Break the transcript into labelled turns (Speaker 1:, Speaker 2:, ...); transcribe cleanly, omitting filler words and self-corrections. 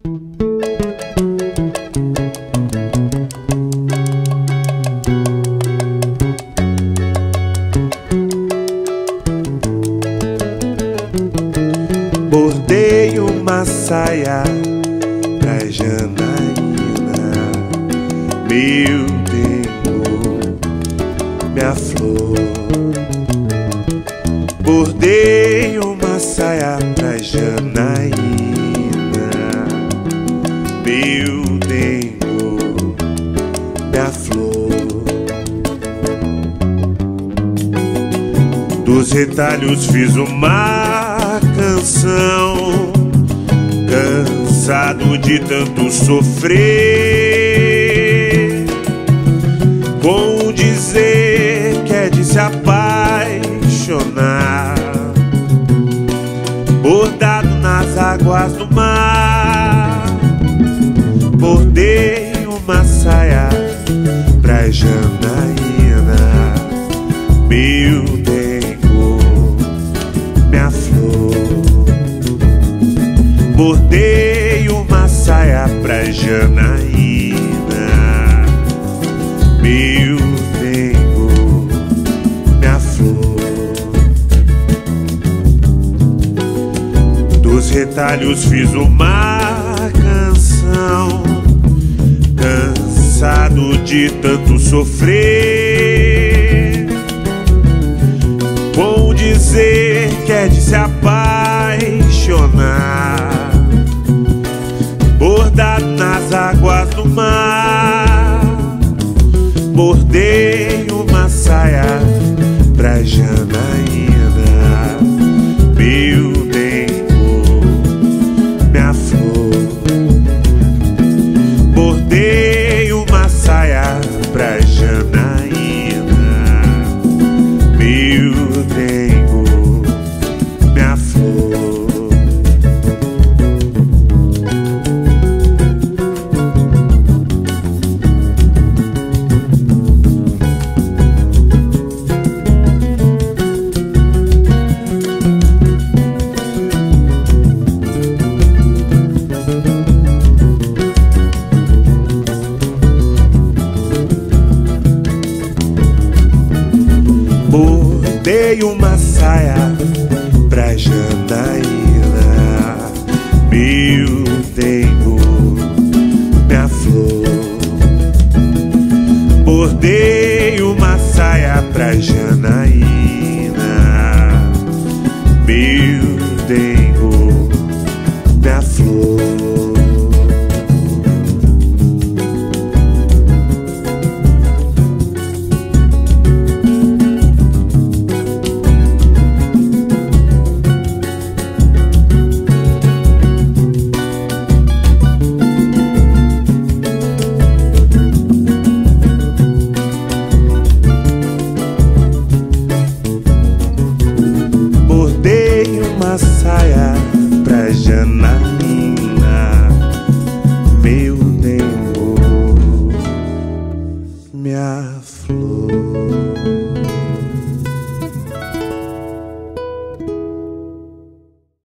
Speaker 1: Bordei uma saia pra Janaína, meu tempo, minha flor. Bordei uma saia pra Janaína, meu tempo, minha flor. Dos retalhos fiz uma canção, cansado de tanto sofrer, com o dizer que é de se apaixonar, bordado nas águas do mar. Bordei uma saia pra Janaína, meu tempo, minha flor. Bordei uma saia pra Janaína, meu tempo, minha flor. Dos retalhos fiz uma canção, cansado de tanto sofrer, com o dizer que é de se apaixonar, bordado nas águas do mar. Bordei uma saia pra Janaína, meu tempo, minha flor. Bordei uma saia pra Janaína, meu tempo, minha flor. Bordei uma saia pra Janaína, meu tempo, minha flor. Bordei uma saia pra Janaína, meu tempo, minha flor. Bordei uma saia pra Janaína, meu